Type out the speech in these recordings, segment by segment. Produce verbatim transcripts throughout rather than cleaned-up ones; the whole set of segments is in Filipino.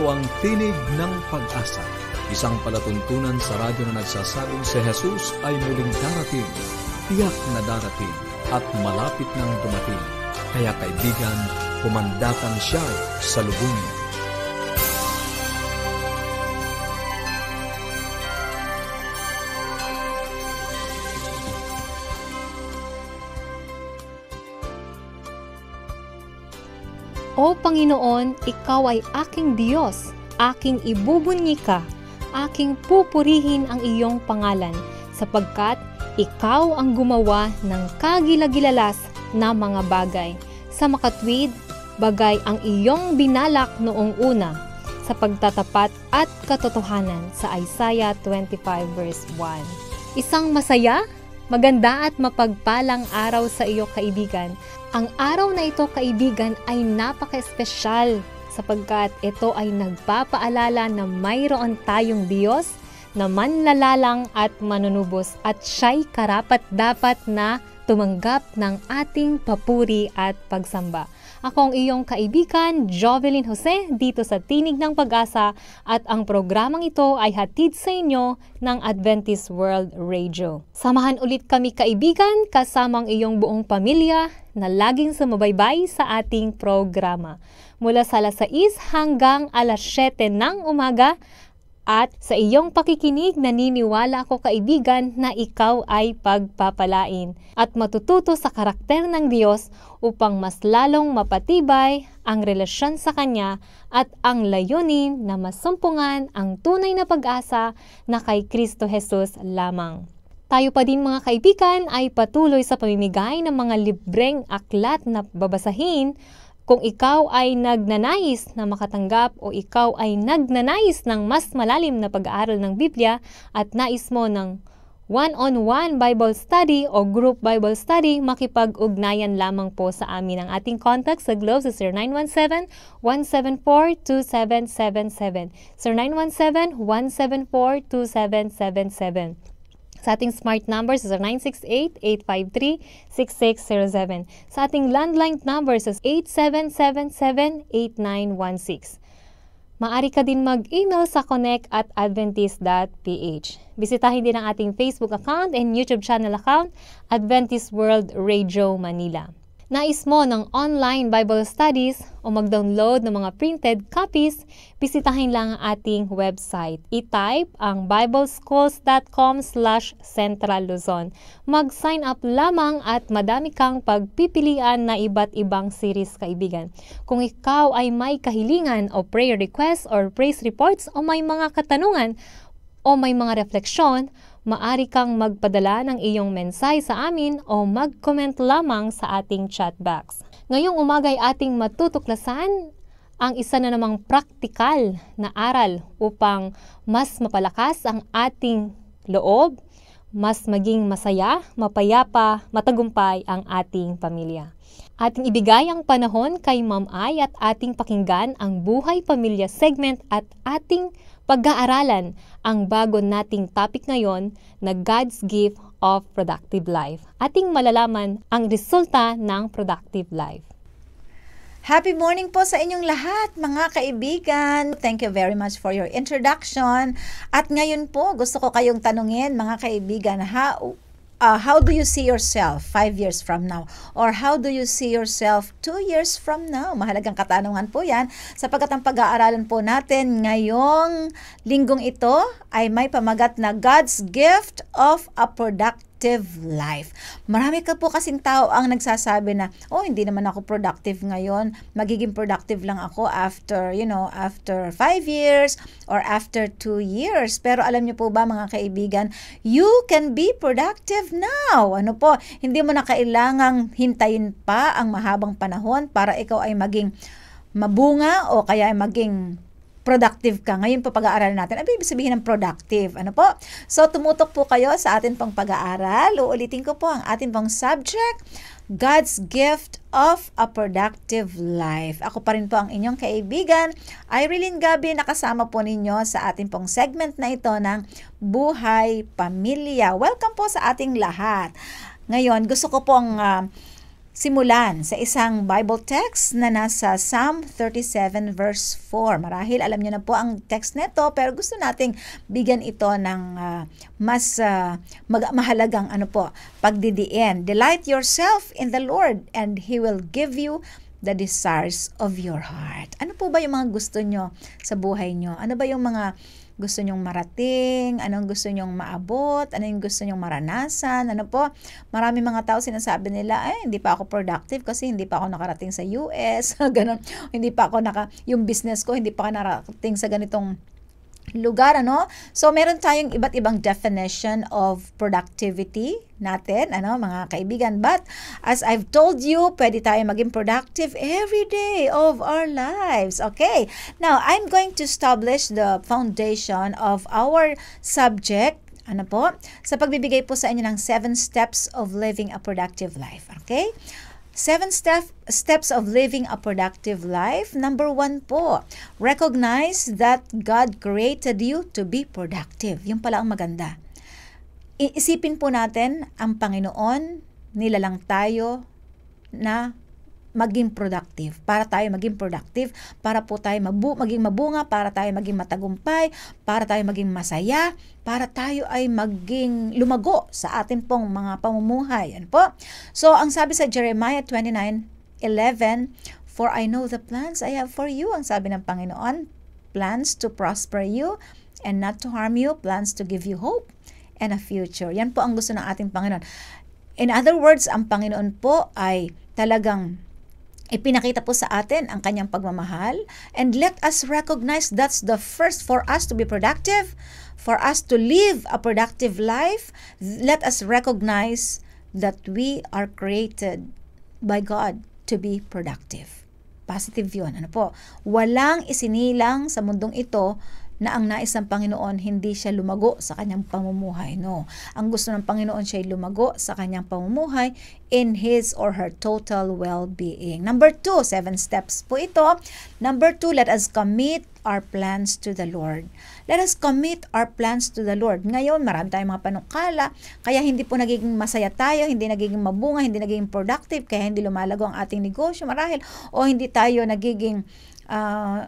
Ito ang Tinig ng Pag-asa, isang palatuntunan sa radyo na nagsasabing si Jesus ay muling darating, tiyak na darating, at malapit nang dumating. Kaya kaibigan, pumandakan siya sa lubungin. O Panginoon, Ikaw ay aking Diyos, aking ibubunyi ka, aking pupurihin ang iyong pangalan, sapagkat Ikaw ang gumawa ng kagilagilalas na mga bagay. Sa makatwid, bagay ang iyong binalak noong una, sa pagtatapat at katotohanan sa Isaiah twenty-five verse one. Isang masaya, maganda at mapagpalang araw sa iyo, kaibigan. Ang araw na ito, kaibigan, ay napaka-espesyal sapagkat ito ay nagpapaalala na mayroon tayong Diyos na manlalalang at manunubos at siya'y karapat-dapat na tumanggap ng ating papuri at pagsamba. Ako ang iyong kaibigan, Jovelyn Jose, dito sa Tinig ng Pag-asa, at ang programang ito ay hatid sa inyo ng Adventist World Radio. Samahan ulit kami, kaibigan, kasama ang iyong buong pamilya na laging sumubaybay sa ating programa. Mula sa alas sais hanggang alas siyete ng umaga, at sa iyong pakikinig, naniniwala ako, kaibigan, na ikaw ay pagpapalain at matututo sa karakter ng Diyos upang mas lalong mapatibay ang relasyon sa Kanya at ang layunin na masumpungan ang tunay na pag-asa na kay Kristo Jesus lamang. Tayo pa din, mga kaibigan, ay patuloy sa pamimigay ng mga libreng aklat na babasahin. Kung ikaw ay nagnanais na makatanggap o ikaw ay nagnanais ng mas malalim na pag-aaral ng Biblia at nais mo ng one-on-one Bible study o group Bible study, makipag-ugnayan lamang po sa amin. Ang ating contact sa Globe sa zero nine one seven, one seven four, two seven seven seven, zero nine one seven, one seven four, two seven seven seven. Sa ating smart numbers sa zero nine six eight, eight five three, six six zero seven. Sa ating landline numbers sa eight seven seven seven, eight nine one six. Maaari ka din mag-email sa connect at adventist dot p h. Bisitahin din ang ating Facebook account and YouTube channel account, Adventist World Radio Manila. Nais mo ng online Bible studies o mag-download ng mga printed copies, bisitahin lang ang ating website. I-type ang bibleschools dot com slash central luzon. Mag-sign up lamang at madami kang pagpipilian na iba't ibang series, kaibigan. Kung ikaw ay may kahilingan o prayer requests or praise reports o may mga katanungan o may mga refleksyon, maaari kang magpadala ng iyong mensahe sa amin o mag-comment lamang sa ating chat box. Ngayong umaga ay ating matutuklasan ang isa na namang praktikal na aral upang mas mapalakas ang ating loob, mas maging masaya, mapayapa, matagumpay ang ating pamilya. Ating ibigay ang panahon kay Ma'am Ay at ating pakinggan ang Buhay Pamilya segment at ating pag-aaralan ang bago nating topic ngayon na God's Gift of Productive Life. Ating malalaman ang resulta ng productive life. Happy morning po sa inyong lahat, mga kaibigan. Thank you very much for your introduction. At ngayon po, gusto ko kayong tanungin, mga kaibigan, how Uh, how do you see yourself five years from now? Or how do you see yourself two years from now? Mahalagang katanungan po yan, sapagkat ang pag-aaralan po natin ngayong linggong ito ay may pamagat na God's Gift of a Productive Life. Marami ka po kasing tao ang nagsasabi na, oh, hindi naman ako productive ngayon. Magiging productive lang ako after, you know, after five years or after two years. Pero alam niyo po ba, mga kaibigan, you can be productive now. Ano po, hindi mo na kailangang hintayin pa ang mahabang panahon para ikaw ay maging mabunga o kaya ay maging productive ka. Ngayon po pag-aaralan natin. Ano ibig sabihin ng productive? Ano po? So, tumutok po kayo sa atin pong pag-aaral. Uulitin ko po ang atin pong subject, God's Gift of a Productive Life. Ako pa rin po ang inyong kaibigan, Irene Gabi, nakasama po ninyo sa atin pong segment na ito ng Buhay Pamilya. Welcome po sa ating lahat. Ngayon, gusto ko pong uh, simulan sa isang Bible text na nasa Psalm thirty-seven verse four. Marahil alam niyo na po ang text nito, pero gusto nating bigyan ito ng uh, mas uh, mag- mahalagang ano po, pagdidiin. Delight yourself in the Lord and He will give you the desires of your heart. Ano po ba yung mga gusto nyo sa buhay nyo? Ano ba yung mga gusto nyong marating, anong gusto nyong maabot, ano yung gusto nyong maranasan, ano po. Marami mga tao sinasabi nila, ay hindi pa ako productive kasi hindi pa ako nakarating sa U S, ganun. Hindi pa ako naka, yung business ko, hindi pa ako nakarating sa ganitong lugar, ano? So, meron tayong iba't ibang definition of productivity natin, ano, mga kaibigan. But, as I've told you, pwede tayo maging productive every day of our lives. Okay? Now, I'm going to establish the foundation of our subject, ano po, sa pagbibigay po sa inyo ng seven steps of living a productive life. Okay? Seven step, steps of living a productive life. Number one po, recognize that God created you to be productive. Yung pala ang maganda. Iisipin po natin, ang Panginoon, nilalang tayo na maging productive. Para tayo maging productive, para po tayo mabu- maging mabunga, para tayo maging matagumpay, para tayo maging masaya, para tayo ay maging lumago sa atin pong mga pamumuhay. Ano po? So, ang sabi sa Jeremiah twenty-nine eleven, for I know the plans I have for you. Ang sabi ng Panginoon, plans to prosper you and not to harm you, plans to give you hope and a future. Yan po ang gusto ng ating Panginoon. In other words, ang Panginoon po ay talagang ipinakita po sa atin ang kanyang pagmamahal, and let us recognize that's the first for us to be productive, for us to live a productive life. Let us recognize that we are created by God to be productive. Positive yun. Ano po? Walang isinilang sa mundong ito na ang nais ng Panginoon hindi siya lumago sa kanyang pamumuhay. No. Ang gusto ng Panginoon siya ay lumago sa kanyang pamumuhay in his or her total well-being. Number two, seven steps po ito. Number two, let us commit our plans to the Lord. Let us commit our plans to the Lord. Ngayon, marami tayong mga panukala, kaya hindi po nagiging masaya tayo, hindi nagiging mabunga, hindi nagiging productive, kaya hindi lumalago ang ating negosyo marahil, o hindi tayo nagiging uh,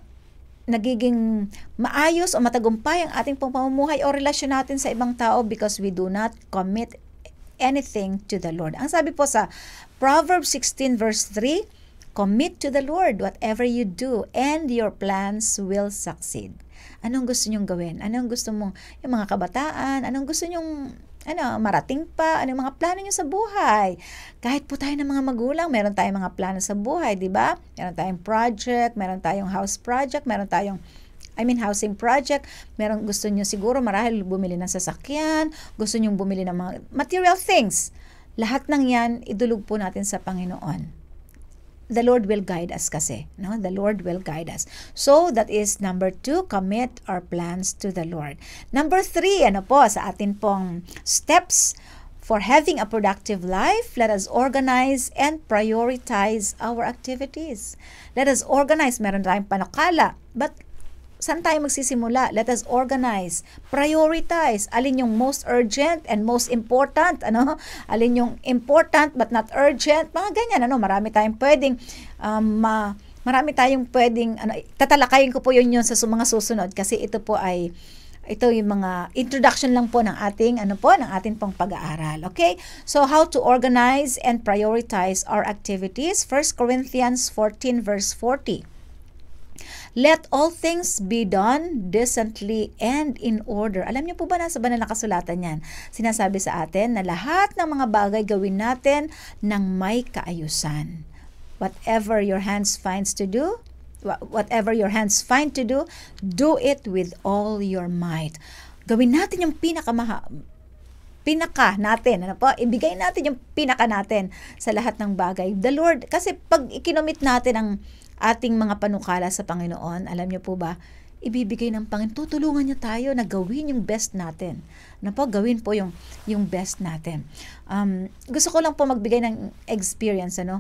nagiging maayos o matagumpay ang ating pamumuhay o relasyon natin sa ibang tao because we do not commit anything to the Lord. Ang sabi po sa Proverbs sixteen verse three, commit to the Lord whatever you do and your plans will succeed. Anong gusto nyong gawin? Anong gusto mong, yung mga kabataan, anong gusto nyong ano, marating pa, ano yung mga plano nyo sa buhay. Kahit po tayo ng mga magulang, meron tayong mga plano sa buhay, di ba? Meron tayong project, meron tayong house project, meron tayong, I mean housing project, meron gusto nyo siguro marahil bumili ng sasakyan, gusto nyo bumili ng mga material things. Lahat ng yan, idulog po natin sa Panginoon. The Lord will guide us kasi. No? The Lord will guide us. So, that is number two, commit our plans to the Lord. Number three, ano po, sa atin pong steps for having a productive life, let us organize and prioritize our activities. Let us organize. Meron tayong panukala. But, saan tayo magsisimula? Let us organize, prioritize, alin yung most urgent and most important, ano? Alin yung important but not urgent, mga ganyan, ano? Marami tayong pwedeng, um, ma, marami tayong pwedeng, ano, tatalakayin ko po yun yun sa mga susunod kasi ito po ay, ito yung mga introduction lang po ng ating, ano po, ng ating pong pag-aaral, okay? So, how to organize and prioritize our activities? First Corinthians fourteen verse forty. Let all things be done decently and in order. Alam niyo po ba nasa banal na kasulatan yan? Sinasabi sa atin na lahat ng mga bagay gawin natin ng may kaayusan. Whatever your hands finds to do, whatever your hands find to do, do it with all your might. Gawin natin yung pinakamaha, pinaka natin, ano po? Ibigay natin yung pinaka natin sa lahat ng bagay. The Lord, kasi pag ikinomit natin ang ating mga panukala sa Panginoon, alam niyo po ba, ibibigay ng Panginoon, tutulungan niya tayo na gawin yung best natin. Ano po, gawin po yung, yung best natin. Um, gusto ko lang po magbigay ng experience, ano.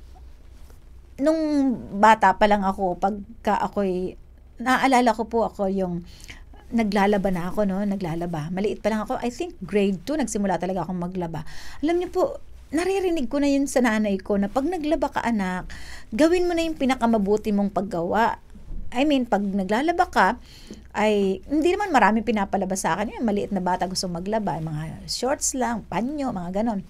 Nung bata pa lang ako, pagka ako'y, naaalala ko po ako yung, naglalaba na ako, no? Naglalaba. Maliit pa lang ako, I think grade two, nagsimula talaga akong maglaba. Alam niyo po, naririnig ko na yun sa nanay ko na pag naglaba ka anak, gawin mo na yung pinakamabuti mong paggawa. I mean, pag naglalaba ka, ay hindi naman maraming pinapalaba sa akin. Yung maliit na bata gusto maglaba, mga shorts lang, panyo, mga ganon.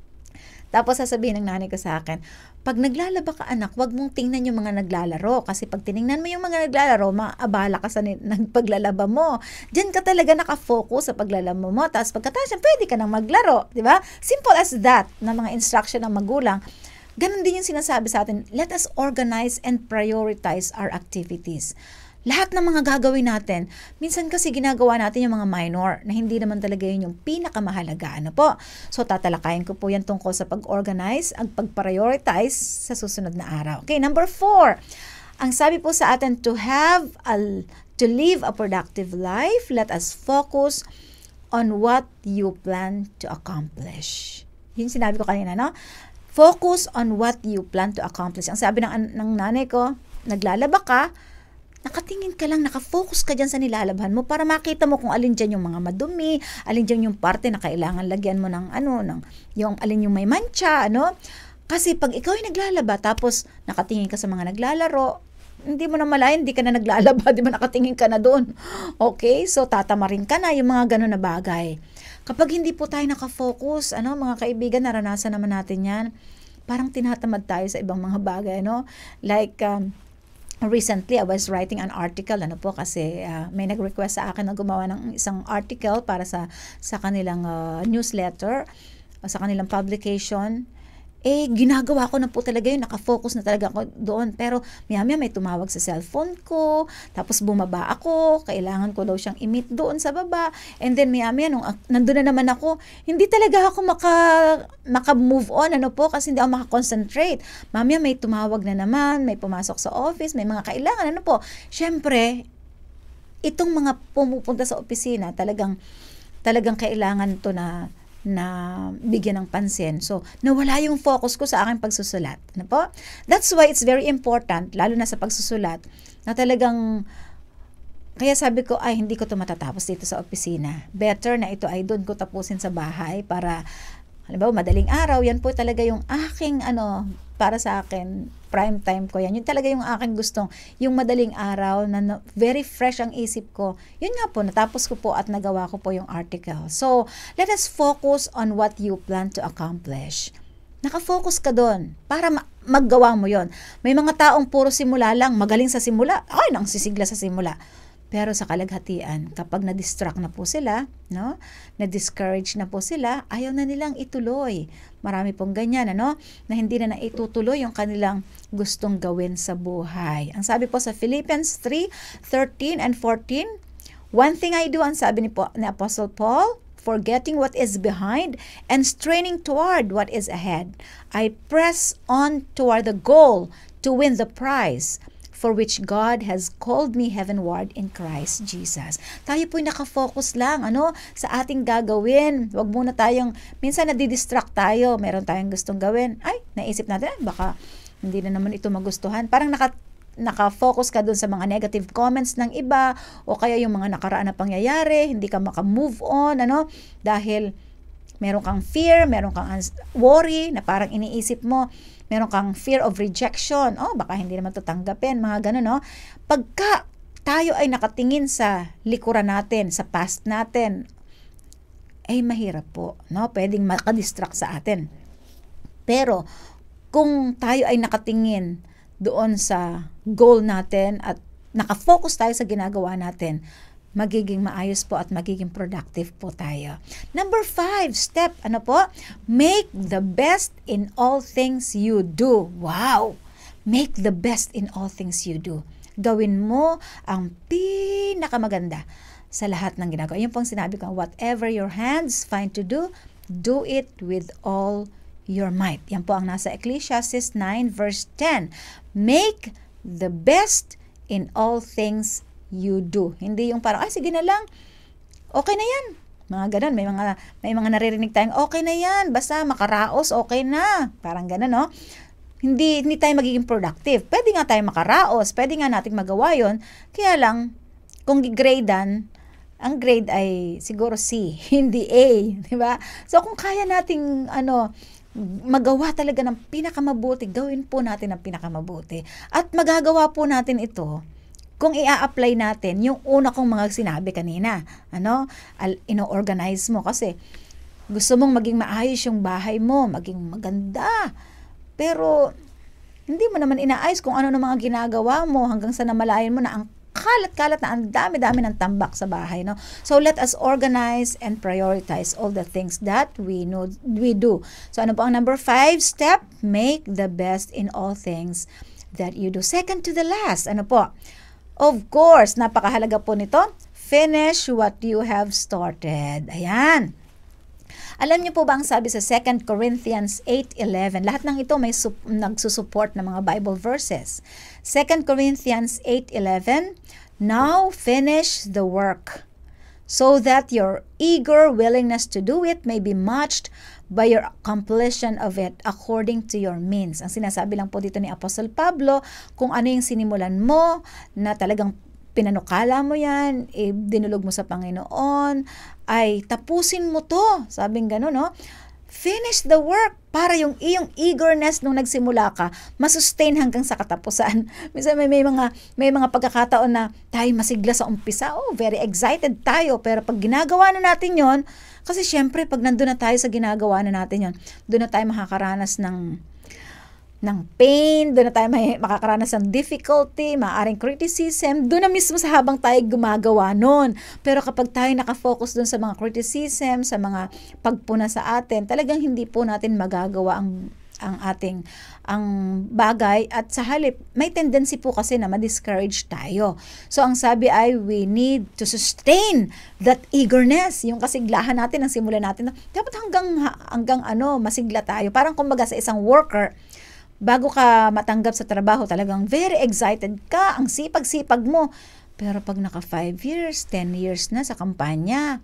Tapos sasabihin ng nanay ko sa akin, pag naglalaba ka anak, wag mong tingnan yung mga naglalaro. Kasi pag tiningnan mo yung mga naglalaro, maabala ka sa paglalaba mo. Diyan ka talaga nakafocus sa paglalaba mo. Tapos pagkatapos yan, pwede ka nang maglaro. Diba? Simple as that, na mga instruction ng magulang. Ganon din yung sinasabi sa atin, let us organize and prioritize our activities. Lahat ng mga gagawin natin, minsan kasi ginagawa natin yung mga minor na hindi naman talaga yun yung pinakamahalaga. Ano po? So, tatalakayin ko po yan tungkol sa pag-organize, ang pag-prioritize sa susunod na araw. Okay, number four. Ang sabi po sa atin, to have a, to live a productive life, let us focus on what you plan to accomplish. Yun sinabi ko kanina, no? Focus on what you plan to accomplish. Ang sabi ng, ng nanay ko, naglalaba ka, nakatingin ka lang, nakafocus ka dyan sa nilalabhan mo para makita mo kung alin dyan yung mga madumi, alin dyan yung parte na kailangan lagyan mo ng ano, ng, yung alin yung may mancha, ano. Kasi pag ikaw ay naglalaba, tapos nakatingin ka sa mga naglalaro, hindi mo na malayan, hindi ka na naglalaba, di ba nakatingin ka na doon. Okay, so tatamarin ka na yung mga gano'n na bagay. Kapag hindi po tayo nakafocus, ano, mga kaibigan, naranasan naman natin yan, parang tinatamad tayo sa ibang mga bagay, no? Like, um, recently, I was writing an article, ano po, kasi uh, may nag-request sa akin na gumawa ng isang article para sa sa kanilang uh, newsletter, uh, sa kanilang publication. Eh, ginagawa ko na po talaga yun, nakafocus na talaga ako doon. Pero, maya-maya may tumawag sa cellphone ko, tapos bumaba ako, kailangan ko daw siyang i-meet doon sa baba, and then maya-maya, nung uh, nandun na naman ako, hindi talaga ako maka, maka-move on, ano po, kasi hindi ako maka-concentrate. Mamaya may tumawag na naman, may pumasok sa office, may mga kailangan, ano po. Siyempre, itong mga pumupunta sa opisina, talagang, talagang kailangan to na, na bigyan ng pansin. So, nawala yung focus ko sa aking pagsusulat. Ano po? That's why it's very important, lalo na sa pagsusulat, na talagang, kaya sabi ko, ay, hindi ko ito matatapos dito sa opisina. Better na ito ay doon ko tapusin sa bahay para, halimbawa, madaling araw, yan po talaga yung aking, ano, para sa akin, prime time ko yan. Yun talaga yung aking gustong, yung madaling araw na no, very fresh ang isip ko. Yun nga po, natapos ko po at nagawa ko po yung article. So, let us focus on what you plan to accomplish. Nakafocus ka doon para ma- maggawa mo yon. May mga taong puro simula lang, magaling sa simula, ay, nang sisigla sa simula. Pero sa kalaghatian, kapag na-distract na po sila, no? Na-discourage na po sila, ayaw na nilang ituloy. Marami pong ganyan, ano? Na hindi na naitutuloy yung kanilang gustong gawin sa buhay. Ang sabi po sa Philippians three thirteen and fourteen, one thing I do, ang sabi ni, po, ni Apostle Paul, forgetting what is behind and straining toward what is ahead, I press on toward the goal to win the prize for which God has called me heavenward in Christ Jesus. Tayo po'y nakafocus lang, ano, sa ating gagawin. Huwag muna tayong, minsan nadidistract tayo, meron tayong gustong gawin. Ay, naisip natin, ay, baka hindi na naman ito magustuhan. Parang naka, naka-focus ka dun sa mga negative comments ng iba, o kaya yung mga nakaraan na pangyayari, hindi ka maka-move on, ano, dahil meron kang fear, meron kang worry, na parang iniisip mo, meron kang fear of rejection. Oh, baka hindi naman ito tanggapin. Mga ganun, no? Pagka tayo ay nakatingin sa likuran natin, sa past natin, ay mahirap po, no? Pwedeng makadistract sa atin. Pero, kung tayo ay nakatingin doon sa goal natin at nakafocus tayo sa ginagawa natin, magiging maayos po at magiging productive po tayo. Number five, step, ano po? Make the best in all things you do. Wow! Make the best in all things you do. Gawin mo ang pinakamaganda sa lahat ng ginagawa. Yung pong sinabi ko, whatever your hands find to do, do it with all your might. Yan po ang nasa Ecclesiastes nine verse ten. Make the best in all things you do. Hindi yung parang, ay, sige na lang, okay na yan. Mga ganun, may mga, may mga naririnig tayong, okay na yan, basta makaraos, okay na. Parang ganun, no? Hindi, hindi tayo magiging productive. Pwede nga tayo makaraos, pwede nga nating magawa yon. Kaya lang, kung gigradean, ang grade ay siguro C, hindi A, di ba? So, kung kaya nating, ano, magawa talaga ng pinakamabuti, gawin po natin ang pinakamabuti. At magagawa po natin ito kung i-apply natin yung una kong mga sinabi kanina. Ano? Ino-organize mo kasi gusto mong maging maayos yung bahay mo, maging maganda. Pero hindi mo naman inaayos kung ano na mga ginagawa mo hanggang sa namalayan mo na ang kalat-kalat na ang dami-dami ng tambak sa bahay, no? So let us organize and prioritize all the things that we know we do. So ano po ang number five step? Make the best in all things that you do. Second to the last, ano po? Of course, napakahalaga po nito. Finish what you have started. Ayan. Alam niyo po ba ang sabi sa Second Corinthians eight eleven? Lahat ng ito may sup- nagsusupport ng mga Bible verses. Second Corinthians eight eleven, now finish the work, so that your eager willingness to do it may be matched by your completion of it according to your means. Ang sinasabi lang po dito ni Apostle Pablo, kung ano yung sinimulan mo, na talagang pinanukala mo yan, eh, dinulog mo sa Panginoon, ay tapusin mo to. Sabing gano'n, no? Finish the work para yung iyong eagerness nung nagsimula ka, masustain hanggang sa katapusan. Minsan may, may, mga, may mga pagkakataon na tayo masigla sa umpisa. Oh, very excited tayo. Pero pag ginagawa na natin yon, kasi syempre pag nandun na tayo sa ginagawa na natin yon, doon na tayo makakaranas ng ng pain, doon na tayo may makakaranas ng difficulty, maaaring criticism, doon na mismo sa habang tayo gumagawa nun. Pero kapag tayo nakafocus doon sa mga criticism, sa mga pagpuna sa atin, talagang hindi po natin magagawa ang ang ating ang bagay, at sa halip may tendency po kasi na ma-discourage tayo. So ang sabi ay we need to sustain that eagerness, yung kasiglahan natin ang simulan natin. Dapat hanggang hanggang ano, masigla tayo. Parang kumbaga sa isang worker, bago ka matanggap sa trabaho, talagang very excited ka, ang sipag-sipag mo. Pero pag naka five years, ten years na sa kampanya,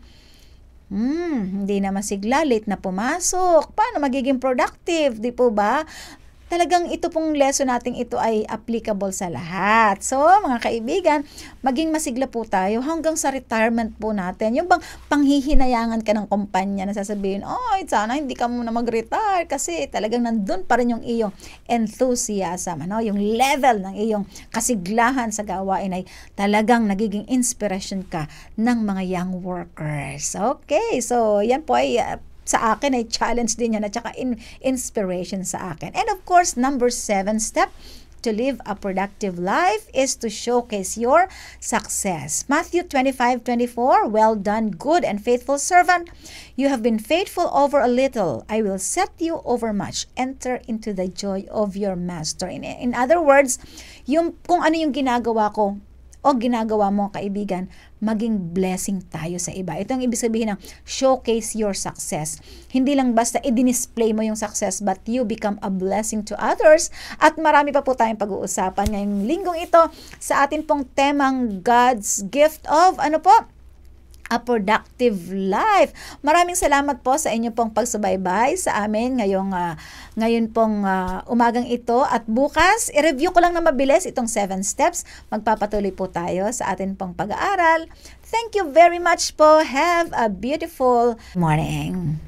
hmm, hindi na masigla, late na pumasok, paano magiging productive, di po ba? Talagang ito pong lesson natin ito ay applicable sa lahat. So, mga kaibigan, maging masigla po tayo hanggang sa retirement po natin. Yung bang panghihinayangan ka ng kumpanya na sasabihin, oh, sana hindi ka muna mag-retire kasi talagang nandun pa rin yung iyong enthusiasm, ano? Yung level ng iyong kasiglahan sa gawain ay talagang nagiging inspiration ka ng mga young workers. Okay, so yan po ay uh, sa akin ay challenge din yan at saka in, inspiration sa akin. And of course, number seven step to live a productive life is to showcase your success. Matthew twenty-five twenty-four, well done, good and faithful servant. You have been faithful over a little. I will set you over much. Enter into the joy of your master. In, in other words, yung, kung ano yung ginagawa ko o ginagawa mo, kaibigan, maging blessing tayo sa iba. Ito ang ibig sabihin ng showcase your success. Hindi lang basta i-display mo yung success, but you become a blessing to others. At marami pa po tayong pag-uusapan ngayong linggong ito sa atin pong temang God's gift of, ano po? A productive life. Maraming salamat po sa inyo pong pagsubaybay sa amin ngayong uh, ngayon pong uh, umagang ito, at bukas i-review ko lang na mabilis itong seven steps. Magpapatuloy po tayo sa atin pong pag-aaral. Thank you very much po. Have a beautiful morning.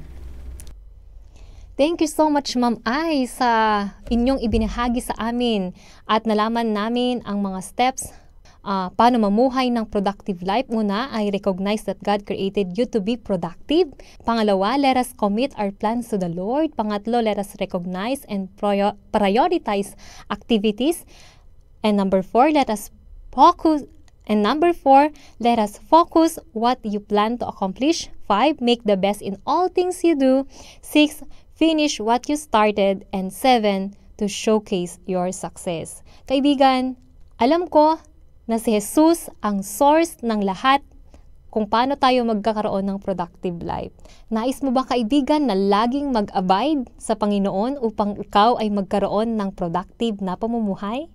Thank you so much, Ma'am Ai, sa inyong ibinahagi sa amin at nalaman namin ang mga steps Uh, paano mamuhay ng productive life. Una ay recognize that God created you to be productive. Pangalawa, let us commit our plans to the Lord. Pangatlo, let us recognize and prior- prioritize activities. And number four, let us focus. And number four, let us focus what you plan to accomplish. Five, make the best in all things you do. Six, finish what you started. And seven, to showcase your success. Kaibigan, alam ko na si Jesus ang source ng lahat kung paano tayo magkakaroon ng productive life. Nais mo ba, kaibigan, na laging mag-abide sa Panginoon upang ikaw ay magkaroon ng productive na pamumuhay?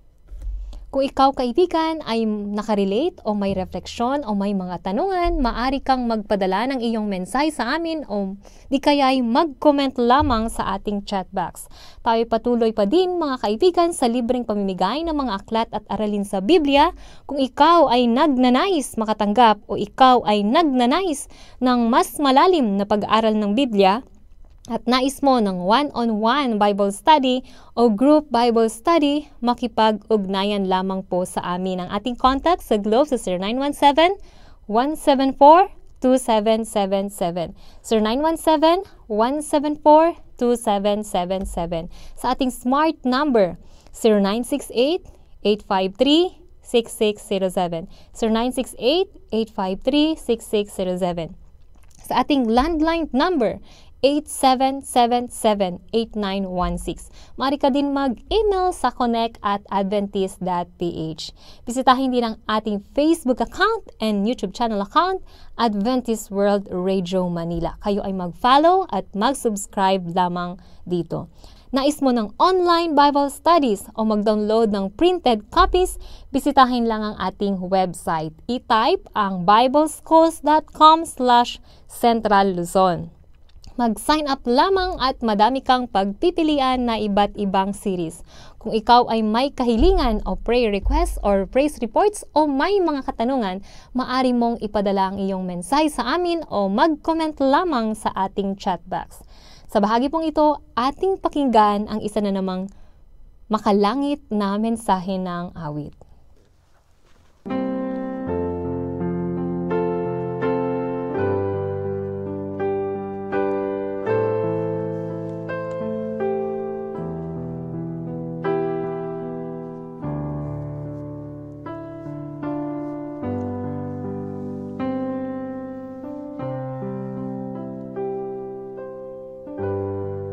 Kung ikaw, kaibigan, ay nakarelate o may refleksyon o may mga tanungan, maaari kang magpadala ng iyong mensahe sa amin o di kaya ay mag-comment lamang sa ating chat box. Tayo patuloy pa din, mga kaibigan, sa libreng pamimigay ng mga aklat at aralin sa Biblia. Kung ikaw ay nagnanais makatanggap o ikaw ay nagnanais ng mas malalim na pag-aaral ng Biblia, at nais mo ng one-on-one Bible study o group Bible study, makipag-ugnayan lamang po sa amin. Ang ating contact sa Globe sa zero nine one seven, one seven four, two seven seven seven. zero nine one seven, one seven four, two seven seven seven. Sa ating smart number, zero nine six eight, eight five three, six six zero seven. zero nine six eight, eight five three, six six zero seven. Sa ating landline number, eight seven seven seven, eight nine one six. Maaari ka din mag-email sa connect at adventist dot p h. Bisitahin din ang ating Facebook account and YouTube channel account, Adventist World Radio Manila. Kayo ay mag-follow at mag-subscribe lamang dito. Nais mo ng online Bible studies o mag-download ng printed copies, bisitahin lang ang ating website. I-type ang bibleschools dot com slash central luzon. Mag-sign up lamang at madami kang pagpipilian na iba't ibang series. Kung ikaw ay may kahilingan o prayer requests or praise reports o may mga katanungan, maaari mong ipadala ang iyong mensahe sa amin o mag-comment lamang sa ating chat box. Sa bahagi pong ito, ating pakinggan ang isa na namang makalangit na mensahe ng awit.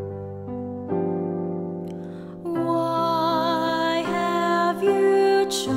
Why have you chosen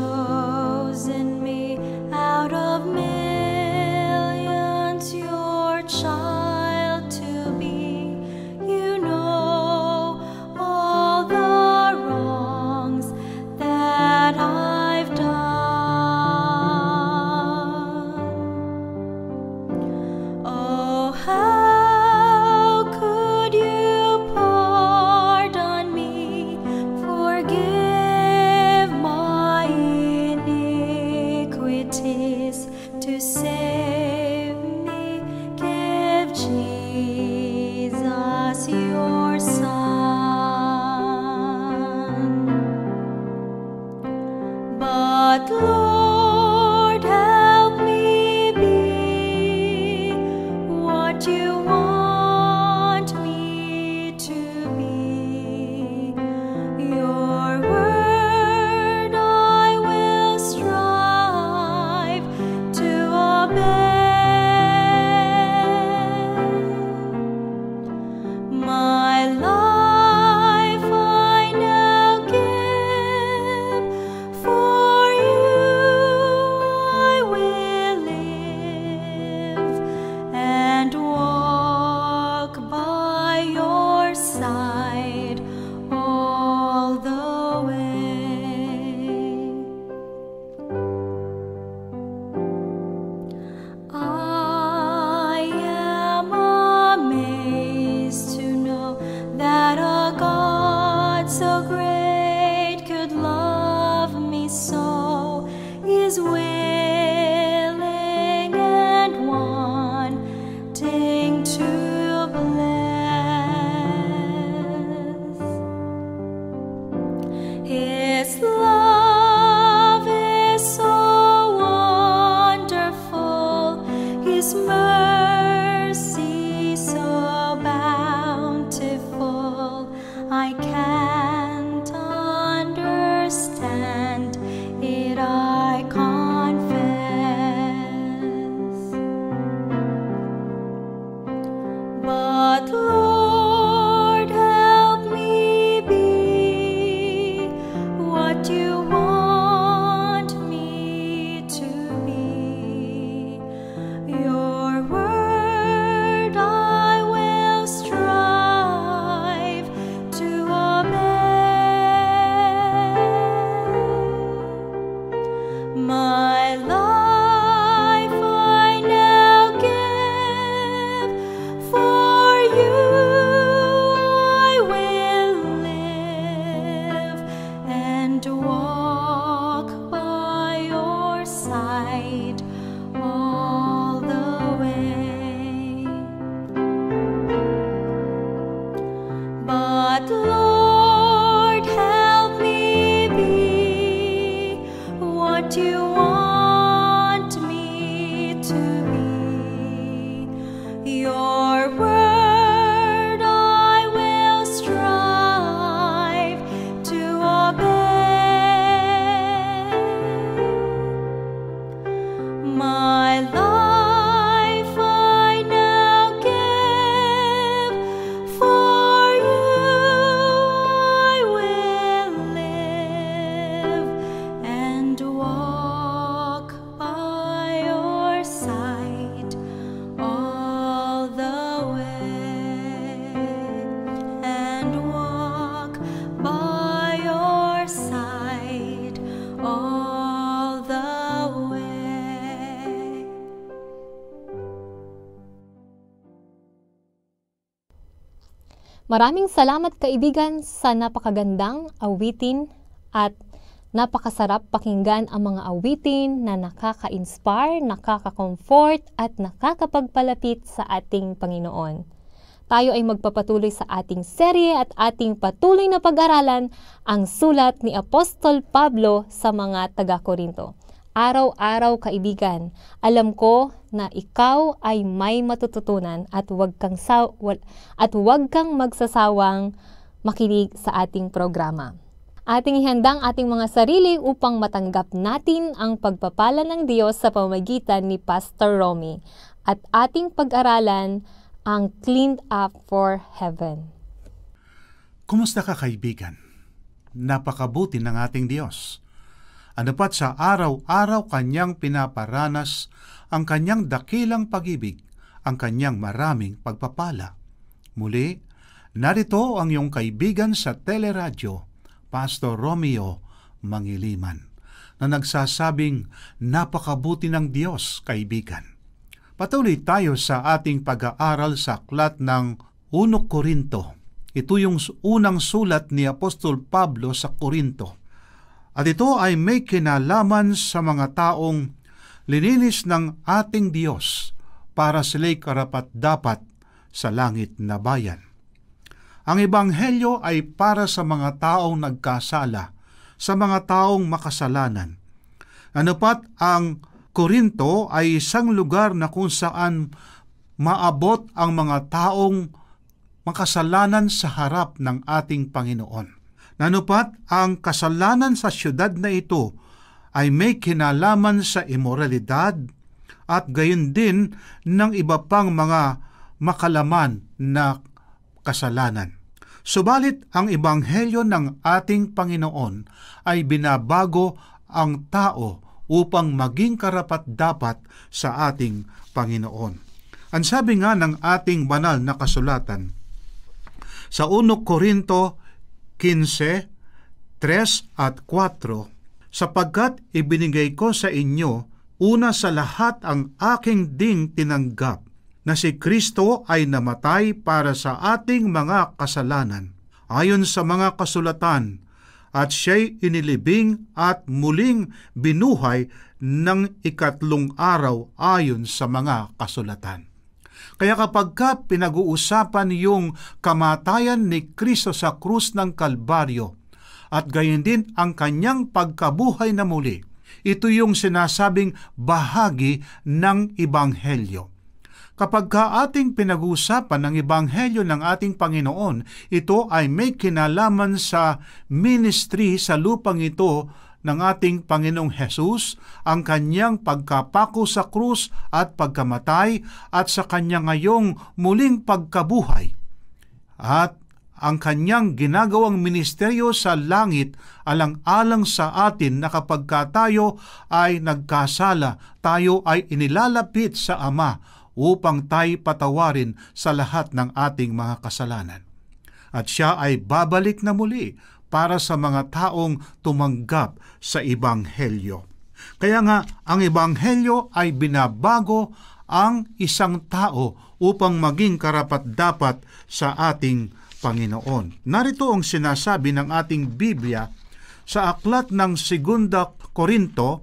Maraming salamat kaibigan sa napakagandang awitin at napakasarap pakinggan ang mga awitin na nakaka-inspire, nakaka-comfort at nakakapagpalapit sa ating Panginoon. Tayo ay magpapatuloy sa ating serye at ating patuloy na pag-aralan ang sulat ni Apostol Pablo sa mga taga-Korinto. Araw-araw kaibigan, alam ko na ikaw ay may matututunan at huwag kang, sa- at huwag kang magsasawang makinig sa ating programa. Ating ihandang ating mga sarili upang matanggap natin ang pagpapala ng Diyos sa pamamagitan ni Pastor Romy at ating pag-aralan ang Cleaned Up for Heaven. Kumusta ka kaibigan? Napakabuti ng ating Diyos. Ano pat sa araw-araw kanyang pinaparanas ang kanyang dakilang pag-ibig, ang kanyang maraming pagpapala. Muli, narito ang iyong kaibigan sa teleradyo, Pastor Romeo Mangiliman, na nagsasabing napakabuti ng Diyos, kaibigan. Patuloy tayo sa ating pag-aaral sa aklat ng Unang Korinto. Ito yung unang sulat ni Apostol Pablo sa Korinto. At ito ay may kinalaman sa mga taong lininis ng ating Diyos para sila'y karapat-dapat sa langit na bayan. Ang Ebanghelyo ay para sa mga taong nagkasala, sa mga taong makasalanan. Ano pat ang Korinto ay isang lugar na kung saan maabot ang mga taong makasalanan sa harap ng ating Panginoon. Nanupat ang kasalanan sa syudad na ito ay may kinalaman sa imoralidad at gayon din ng iba pang mga makalaman na kasalanan. Subalit ang Ebanghelyo ng ating Panginoon ay binabago ang tao upang maging karapat-dapat sa ating Panginoon. Ang sabi nga ng ating banal na kasulatan sa Unang Korinto fifteen, three at four, sapagkat ibinigay ko sa inyo una sa lahat ang aking ding tinanggap, na si Kristo ay namatay para sa ating mga kasalanan, ayon sa mga kasulatan, at siya'y inilibing at muling binuhay ng ikatlong araw ayon sa mga kasulatan. Kaya kapag ka pinag-uusapan yung kamatayan ni Kristo sa krus ng Kalbaryo at gayon din ang kanyang pagkabuhay na muli, ito yung sinasabing bahagi ng Ebanghelyo. Kapag ka ating pinag-uusapan ng Ebanghelyo ng ating Panginoon, ito ay may kinalaman sa ministry sa lupang ito ng ating Panginoong Hesus, ang kanyang pagkapako sa krus at pagkamatay at sa kanyang ngayong muling pagkabuhay. At ang kanyang ginagawang ministeryo sa langit alang-alang sa atin na kapag tayo ay nagkasala, tayo ay inilalapit sa Ama upang tayo patawarin sa lahat ng ating mga kasalanan. At siya ay babalik na muli para sa mga taong tumanggap sa Ebanghelyo. Kaya nga, ang Ebanghelyo ay binabago ang isang tao upang maging karapat-dapat sa ating Panginoon. Narito ang sinasabi ng ating Biblia sa aklat ng Segunda Korinto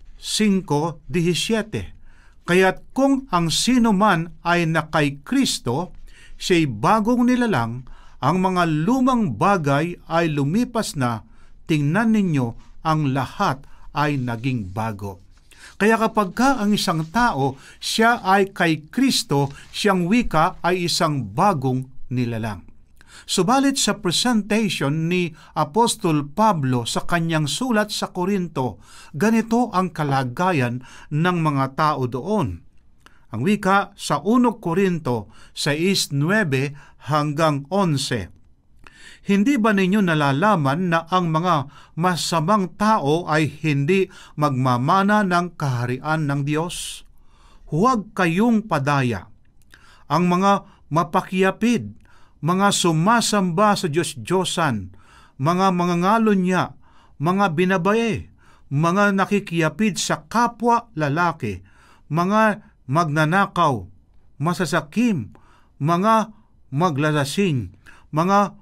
five seventeen. Kaya't kung ang sino man ay nakay Kristo, siya'y bagong nilalang, ang mga lumang bagay ay lumipas na, tingnan ninyo, ang lahat ay naging bago. Kaya kapag ka ang isang tao, siya ay kay Kristo, siyang wika ay isang bagong nilalang. Subalit sa presentation ni Apostol Pablo sa kanyang sulat sa Korinto, ganito ang kalagayan ng mga tao doon. Ang wika sa Unang Korinto six nine hanggang eleven. Hindi ba ninyo nalalaman na ang mga masamang tao ay hindi magmamana ng kaharian ng Diyos? Huwag kayong padaya. Ang mga mapakiyapid, mga sumasamba sa Diyos-Diyosan, mga mangangalon niya, mga binabae, mga nakikiyapid sa kapwa lalaki, mga magnanakaw, masasakim, mga maglalasing, mga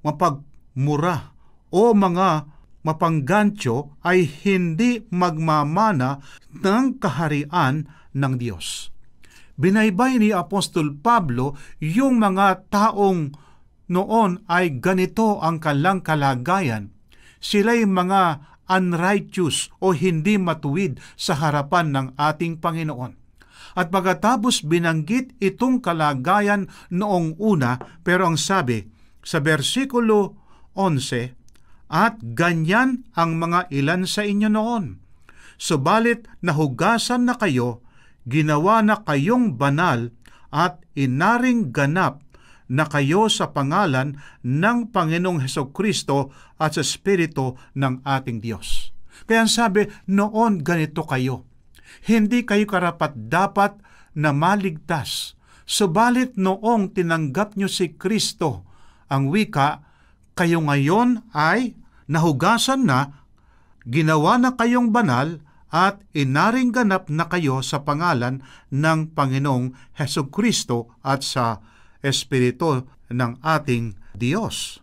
mapagmura o mga mapanggancho ay hindi magmamana ng kaharian ng Diyos. Binaybay ni Apostol Pablo yung mga taong noon ay ganito ang kalang kalagayan. Sila'y mga unrighteous o hindi matuwid sa harapan ng ating Panginoon. At pagkatapos binanggit itong kalagayan noong una, pero ang sabi sa versikulo eleven, at ganyan ang mga ilan sa inyo noon. Subalit nahugasan na kayo, ginawa na kayong banal, at inaring ganap na kayo sa pangalan ng Panginoong Hesukristo at sa Espiritu ng ating Diyos. Kaya sabi, noon ganito kayo. Hindi kayo karapat-dapat na maligtas. Subalit noong tinanggap nyo si Kristo, ang wika, kayo ngayon ay nahugasan na, ginawa na kayong banal, at inaring ganap na kayo sa pangalan ng Panginoong Hesukristo at sa Espiritu ng ating Diyos.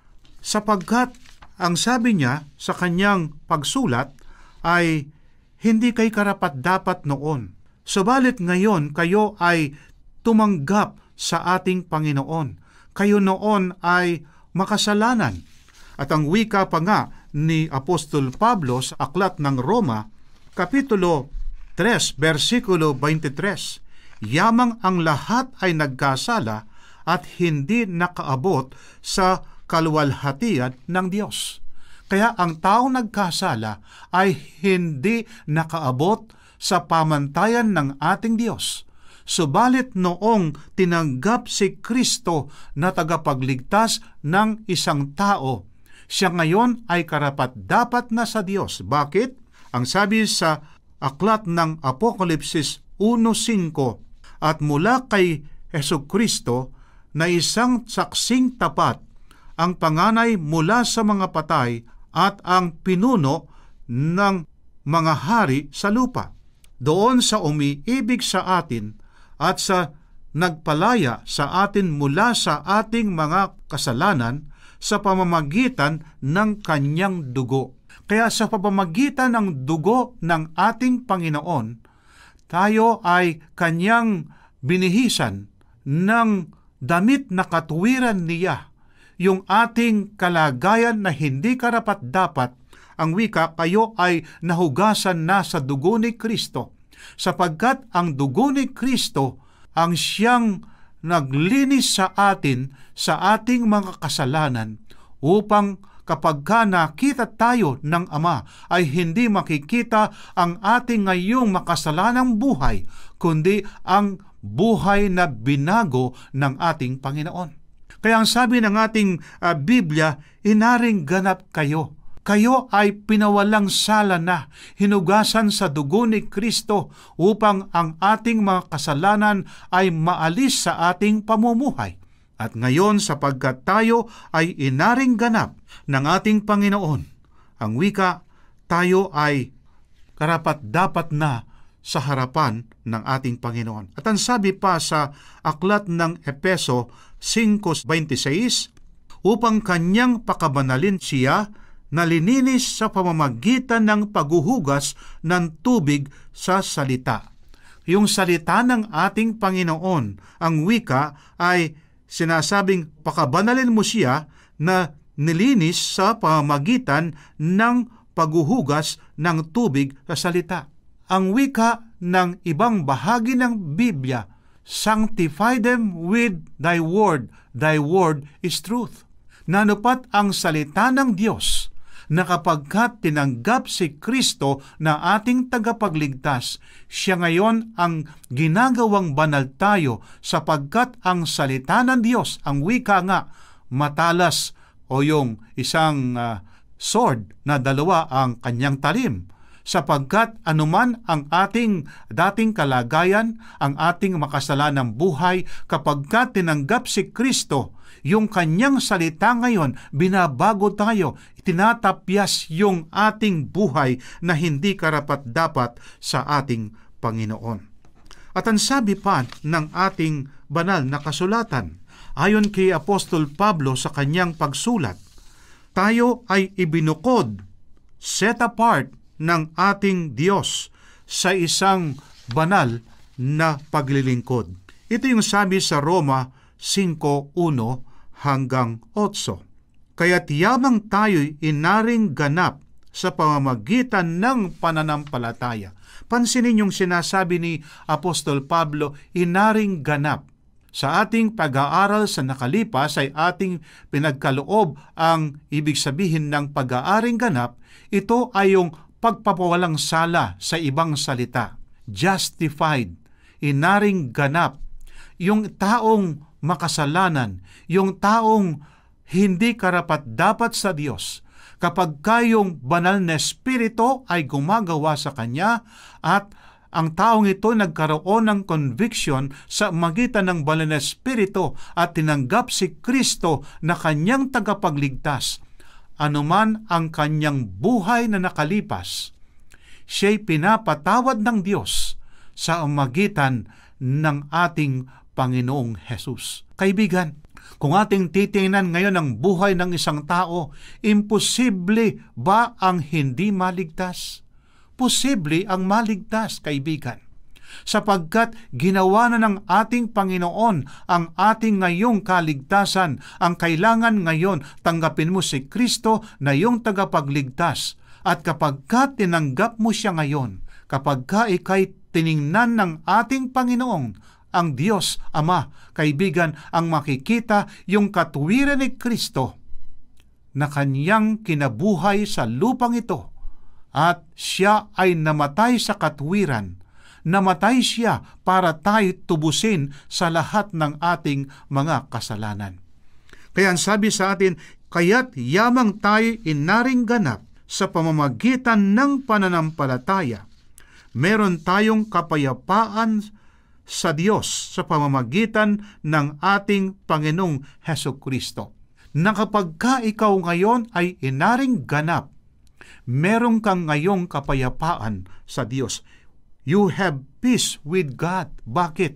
Sapagkat ang sabi niya sa kanyang pagsulat ay hindi kayo karapat-dapat noon. Subalit ngayon kayo ay tumanggap sa ating Panginoon. Kayo noon ay makasalanan. At ang wika pa nga ni Apostol Pablo sa Aklat ng Roma, Kapitulo three, versikulo twenty-three, yamang ang lahat ay nagkasala at hindi nakaabot sa kaluwalhatian ng Diyos. Kaya ang taong nagkasala ay hindi nakaabot sa pamantayan ng ating Diyos. Subalit noong tinanggap si Kristo na tagapagligtas ng isang tao, siya ngayon ay karapat-dapat na sa Diyos. Bakit? Ang sabi sa Aklat ng Apokalipsis one five, at mula kay Hesukristo na isang saksing tapat, ang panganay mula sa mga patay at ang pinuno ng mga hari sa lupa. Doon sa umiibig sa atin at sa nagpalaya sa atin mula sa ating mga kasalanan sa pamamagitan ng kanyang dugo. Kaya sa pamamagitan ng dugo ng ating Panginoon, tayo ay kanyang binihisan ng damit na katuwiran niya, yung ating kalagayan na hindi karapat-dapat. Ang wika, kayo ay nahugasan na sa dugo ni Kristo, sapagkat ang dugo ni Kristo ang siyang naglinis sa atin sa ating mga kasalanan, upang kapag ka nakita tayo ng Ama, ay hindi makikita ang ating ngayong makasalanang buhay, kundi ang buhay na binago ng ating Panginoon. Kaya ang sabi ng ating uh, Biblia, inaring ganap kayo. Kayo ay pinawalang sala na, hinugasan sa dugo ni Kristo upang ang ating mga kasalanan ay maalis sa ating pamumuhay. At ngayon, sapagkat tayo ay inaring ganap ng ating Panginoon, ang wika, tayo ay karapat-dapat na sa harapan ng ating Panginoon. At ang sabi pa sa Aklat ng Efeso five twenty-six, upang kanyang pakabanalin siya na lininis sa pamamagitan ng paghuhugas ng tubig sa salita. Yung salita ng ating Panginoon, ang wika, ay sinasabing pakabanalin mo siya na nilinis sa pamamagitan ng paghuhugas ng tubig sa salita. Ang wika ng ibang bahagi ng Biblia, sanctify them with thy word, thy word is truth. Nanupat ang salita ng Diyos na kapagkat tinanggap si Kristo na ating tagapagligtas, siya ngayon ang ginagawang banal tayo, sapagkat ang salita ng Diyos, ang wika nga, matalas o yung isang uh, sword na dalawa ang kanyang talim, sapagkat anuman ang ating dating kalagayan, ang ating makasalanang buhay, kapagkat tinanggap si Kristo, yung kanyang salita ngayon, binabago tayo, tinatapyas yung ating buhay na hindi karapat-dapat sa ating Panginoon. At ang sabi pa ng ating banal na kasulatan, Ayon kay Apostol Pablo sa kanyang pagsulat, tayo ay ibinukod, set apart ng ating Diyos sa isang banal na paglilingkod. Ito yung sabi sa Roma five one hanggang eight. Kaya't yamang tayo'y inaring ganap sa pamamagitan ng pananampalataya. Pansinin yung sinasabi ni Apostol Pablo, inaring ganap. Sa ating pag-aaral sa nakalipas ay ating pinagkaloob ang ibig sabihin ng pag-aaring ganap. Ito ay yung pagpapawalang sala sa ibang salita. Justified, inaring ganap. Yung taong makasalanan, yung taong hindi karapat-dapat sa Diyos, kapag kayong banal na espiritu ay gumagawa sa Kanya at ang taong ito nagkaroon ng conviction sa magitan ng banal na espiritu at tinanggap si Kristo na Kanyang tagapagligtas, anuman ang kanyang buhay na nakalipas, siya'y pinapatawad ng Diyos sa magitan ng ating Panginoong Hesus. Kaibigan, kung ating titingnan ngayon ang buhay ng isang tao, imposible ba ang hindi maligtas? Posible ang maligtas, kaibigan. Sapagkat ginawa na ng ating Panginoon ang ating ngayong kaligtasan. Ang kailangan ngayon, tanggapin mo si Kristo na iyong tagapagligtas. At kapag ka tinanggap mo siya ngayon, kapag ka ikay tiningnan ng ating Panginoon, ang Diyos Ama, kaibigan, ang makikita yung katuwiran ni Kristo na kanyang kinabuhay sa lupang ito at siya ay namatay sa katuwiran. Namatay siya para tayo tubusin sa lahat ng ating mga kasalanan. Kaya ang sabi sa atin, kaya't yamang tayo inaring ganap sa pamamagitan ng pananampalataya. Meron tayong kapayapaan sa Diyos sa pamamagitan ng ating Panginoong Hesukristo. Na kapag ka ikaw ngayon ay inaring ganap, meron kang ngayong kapayapaan sa Diyos. You have peace with God. Bakit?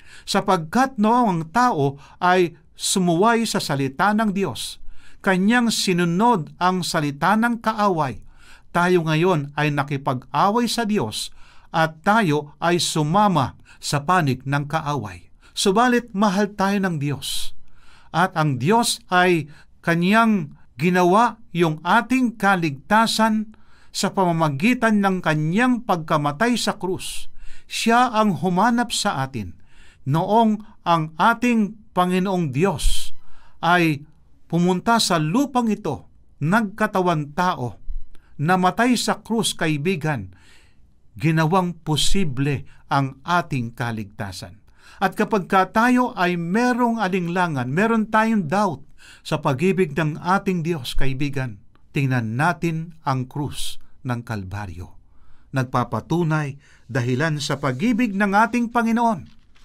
Sapagkat noong ang tao ay sumuway sa salita ng Diyos, kanyang sinunod ang salita ng kaaway, tayo ngayon ay nakipag-away sa Diyos at tayo ay sumama sa panig ng kaaway. Subalit mahal tayo ng Diyos at ang Diyos ay kanyang ginawa yung ating kaligtasan sa pamamagitan ng kanyang pagkamatay sa krus. Siya ang humanap sa atin noong ang ating Panginoong Diyos ay pumunta sa lupang ito, nagkatawan tao, namatay sa krus, kaibigan, ginawang posible ang ating kaligtasan. At kapag ka tayo ay merong alinglangan, meron tayong doubt sa pag-ibig ng ating Diyos, kaibigan, tingnan natin ang krus ng Kalbaryo. Nagpapatunay dahilan sa pag-ibig ng ating Panginoon.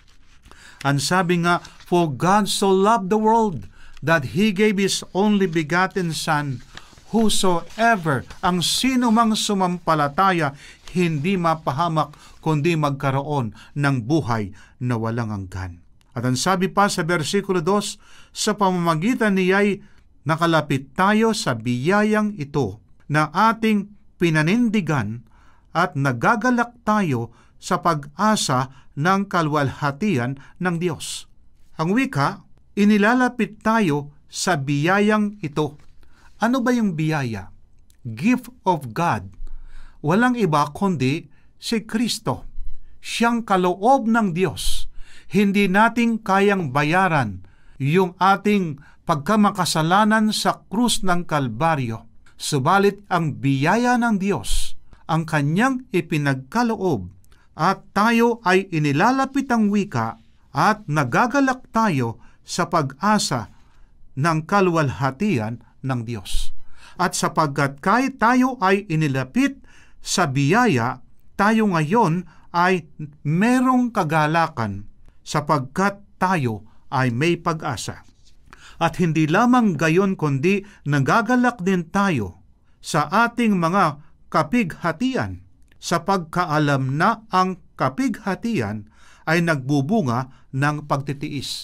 Ang sabi nga, for God so loved the world that He gave His only begotten Son, whosoever, ang sino mang sumampalataya, hindi mapahamak, kundi magkaroon ng buhay na walang hanggan. At ang sabi pa sa versikulo two, sa pamamagitan niya'y nakalapit tayo sa biyayang ito na ating pinanindigan at nagagalak tayo sa pag-asa ng kalwalhatian ng Diyos. Ang wika, inilalapit tayo sa biyayang ito. Ano ba yung biyaya? Gift of God. Walang iba kundi si Kristo. Siyang kaloob ng Diyos. Hindi natin kayang bayaran yung ating pagkamakasalanan sa krus ng Kalbaryo. Subalit ang biyaya ng Diyos, ang kanyang ipinagkaloob, at tayo ay inilalapit ang wika at nagagalak tayo sa pag-asa ng kalwalhatian ng Diyos. At sapagkat kahit tayo ay inilapit sa biyaya, tayo ngayon ay merong kagalakan sapagkat tayo ay may pag-asa. At hindi lamang gayon kundi nagagalak din tayo sa ating mga kapighatian sa pagkaalam na ang kapighatian ay nagbubunga ng pagtitiis.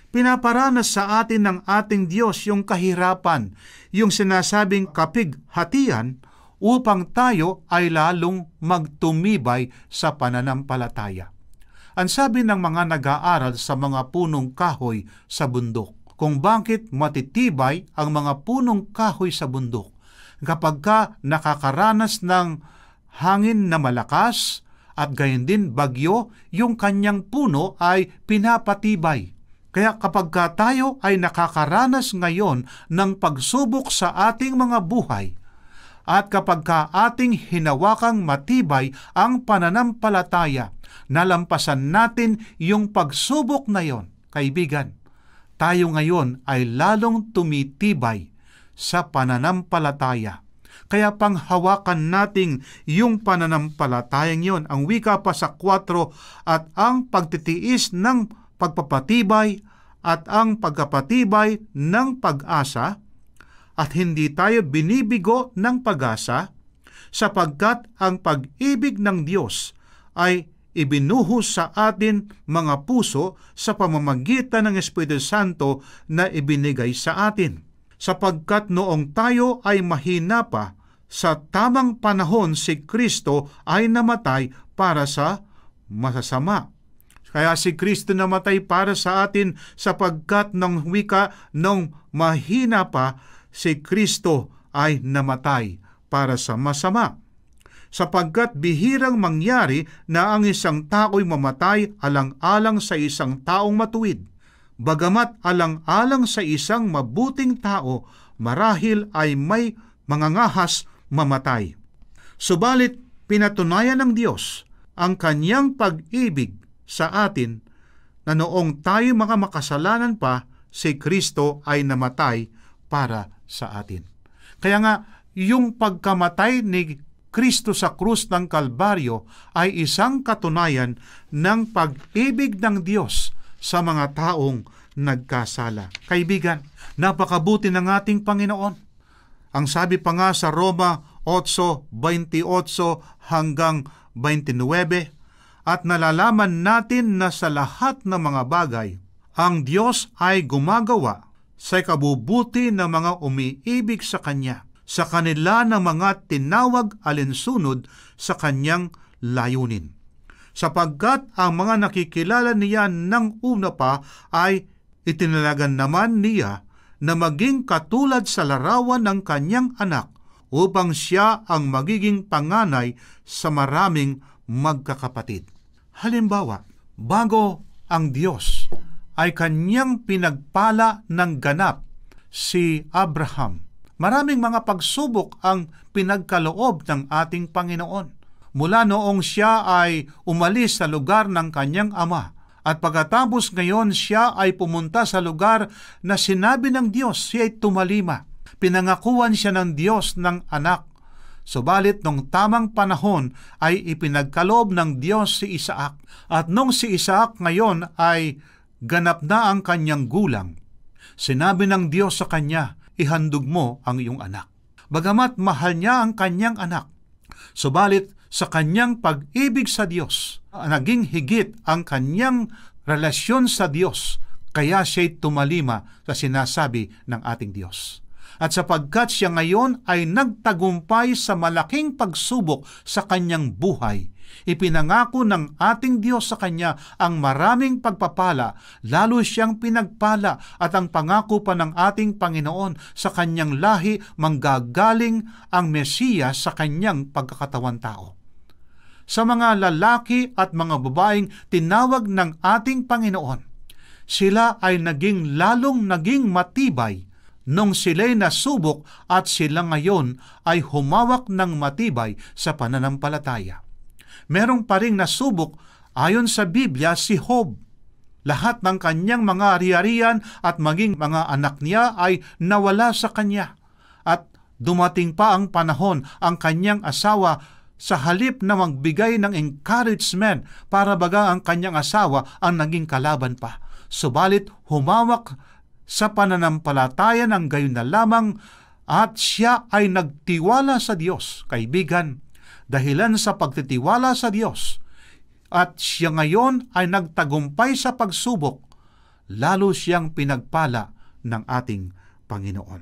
Pinaparanas sa atin ng ating Diyos yung kahirapan, yung sinasabing kapighatian, upang tayo ay lalong magtumibay sa pananampalataya. Ang sabi ng mga nag-aaral sa mga punong kahoy sa bundok, kung bakit matitibay ang mga punong kahoy sa bundok, kapag ka nakakaranas ng hangin na malakas at gayon din bagyo, yung kanyang puno ay pinapatibay. Kaya kapag ka tayo ay nakakaranas ngayon ng pagsubok sa ating mga buhay, at kapag ka ating hinawakang matibay ang pananampalataya, nalampasan natin yung pagsubok na yon, kaibigan, tayo ngayon ay lalong tumitibay sa pananampalataya. Kaya panghawakan nating yung pananampalatayang yon. Ang wika pa sa kwatro, at ang pagtitiis ng pagpapatibay at ang pagkapatibay ng pag-asa, at hindi tayo binibigo ng pag-asa, sapagkat ang pag-ibig ng Diyos ay ibinuhos sa atin mga puso sa pamamagitan ng Espiritu Santo na ibinigay sa atin. Sapagkat noong tayo ay mahina pa, sa tamang panahon si Kristo ay namatay para sa masasama. Kaya si Kristo namatay para sa atin sapagkat ng wika nung mahina pa, si Kristo ay namatay para sa masama. Sapagkat bihirang mangyari na ang isang tao'y mamatay alang-alang sa isang taong matuwid. Bagamat alang-alang sa isang mabuting tao, marahil ay may mangangahas mamatay. Subalit pinatunayan ng Diyos ang kanyang pag-ibig sa atin na noong tayo mga makasalanan pa, si Kristo ay namatay para sa atin. Kaya nga, yung pagkamatay ni Kristo sa krus ng Kalbaryo ay isang katunayan ng pag-ibig ng Diyos sa mga taong nagkasala. Kaibigan, napakabuti ng ating Panginoon. Ang sabi pa nga sa Roma eight twenty-eight hanggang twenty-nine, at nalalaman natin na sa lahat ng mga bagay, ang Diyos ay gumagawa sa kabubuti ng mga umiibig sa Kanya, sa kanila ng mga tinawag alinsunod sa Kanyang layunin. Sapagkat ang mga nakikilala niya ng una pa ay itinalagan naman niya na maging katulad sa larawan ng Kanyang anak, upang siya ang magiging panganay sa maraming magkakapatid. Halimbawa, bago ang Diyos ay Kanyang pinagpala ng ganap si Abraham, maraming mga pagsubok ang pinagkaloob ng ating Panginoon. Mula noong siya ay umalis sa lugar ng kanyang ama, at pagkatapos ngayon siya ay pumunta sa lugar na sinabi ng Diyos, siya ay tumalima. Pinangakuan siya ng Diyos ng anak. Subalit nung tamang panahon ay ipinagkaloob ng Diyos si Isaac. At nung si Isaac ngayon ay ganap na ang kanyang gulang, sinabi ng Diyos sa kanya, ihandog mo ang iyong anak. Bagamat mahal niya ang kanyang anak, subalit sa kanyang pag-ibig sa Diyos, naging higit ang kanyang relasyon sa Diyos, kaya siya'y tumalima sa sinasabi ng ating Diyos. At sapagkat siya ngayon ay nagtagumpay sa malaking pagsubok sa kanyang buhay, ipinangako ng ating Diyos sa kanya ang maraming pagpapala, lalo siyang pinagpala, at ang pangako pa ng ating Panginoon sa kanyang lahi, manggagaling ang Mesiyas sa kanyang pagkakatawan tao. Sa mga lalaki at mga babaeng tinawag ng ating Panginoon, sila ay naging lalong naging matibay nung sila'y nasubok, at sila ngayon ay humawak ng matibay sa pananampalataya. Merong pa ring nasubok ayon sa Biblia si Job. Lahat ng kanyang mga ari-arian at maging mga anak niya ay nawala sa kanya. At dumating pa ang panahon, ang kanyang asawa, sa halip na magbigay ng encouragement, para baga ang kanyang asawa ang naging kalaban pa. Subalit humawak sa pananampalataya ng gayon na lamang, at siya ay nagtiwala sa Diyos. Kaibigan, dahilan sa pagtitiwala sa Diyos, at siya ngayon ay nagtagumpay sa pagsubok, lalo siyang pinagpala ng ating Panginoon.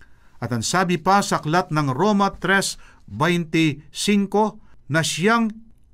At ang sabi pa sa aklat ng Roma three twenty-five na siyang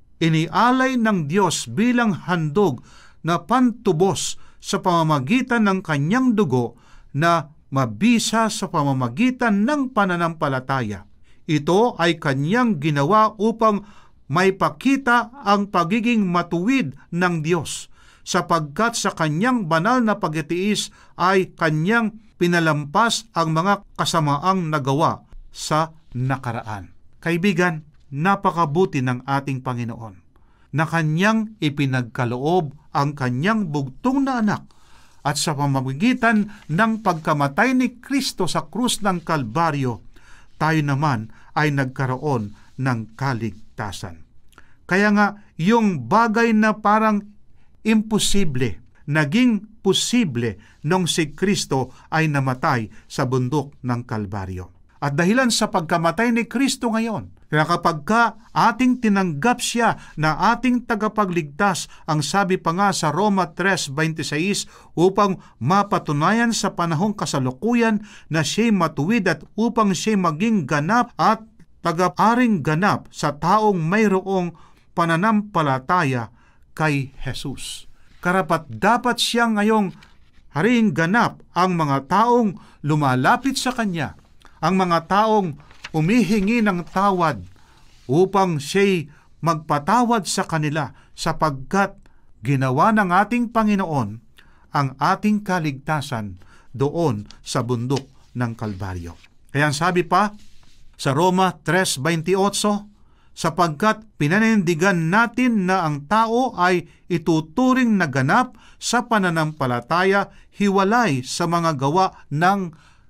inialay ng Diyos bilang handog na pantubos sa pamamagitan ng kanyang dugo na mabisa sa pamamagitan ng pananampalataya. Ito ay kanyang ginawa upang may pakita ang pagiging matuwid ng Diyos, sapagkat sa kanyang banal na pagtitiis ay kanyang pinalampas ang mga kasamaang nagawa sa nakaraan. Kaibigan, napakabuti ng ating Panginoon na kanyang ipinagkaloob ang kanyang bugtong na anak at sa pamamagitan ng pagkamatay ni Kristo sa krus ng Kalbaryo, tayo naman ay nagkaroon ng kaligtasan. Kaya nga, yung bagay na parang imposible, naging posible nung si Kristo ay namatay sa bundok ng Kalbaryo. At dahilan sa pagkamatay ni Kristo ngayon, kaya kapag ka ating tinanggap siya na ating tagapagligtas, ang sabi pa nga sa Roma three twenty-six, upang mapatunayan sa panahong kasalukuyan na siya'y matuwid at upang siya'y maging ganap at tagaparing ganap sa taong mayroong pananampalataya kay Jesus. Karapat dapat siya ngayong haring ganap ang mga taong lumalapit sa Kanya, ang mga taong umihingi ng tawad upang siya'y magpatawad sa kanila, sapagkat ginawa ng ating Panginoon ang ating kaligtasan doon sa bundok ng Kalbaryo. Kaya sabi pa sa Roma three twenty-eight, sapagkat pinanindigan natin na ang tao ay ituturing na ganap sa pananampalataya, hiwalay sa mga gawa ng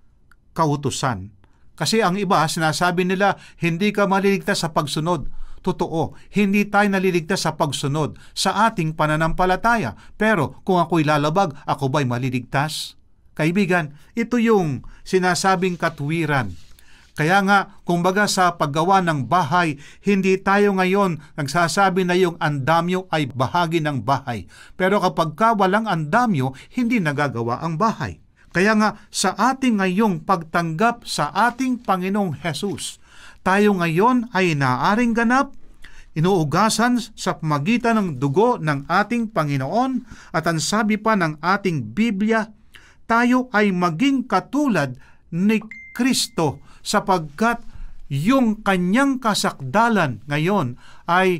kautusan. Kasi ang iba, sinasabi nila, hindi ka maliligtas sa pagsunod. Totoo, hindi tayo naliligtas sa pagsunod sa ating pananampalataya. Pero kung ako'y lalabag, ako ba'y maliligtas? Kaibigan, ito yung sinasabing katwiran. Kaya nga, kumbaga sa paggawa ng bahay, hindi tayo ngayon nagsasabi na yung andamyo ay bahagi ng bahay. Pero kapag ka walang andamyo, hindi nagagawa ang bahay. Kaya nga, sa ating ngayong pagtanggap sa ating Panginoong Hesus, tayo ngayon ay naaaring ganap, inuugasan sa pamagitan ng dugo ng ating Panginoon, at ang sabi pa ng ating Biblia, tayo ay maging katulad ni Kristo, sapagkat yung kanyang kasakdalan ngayon ay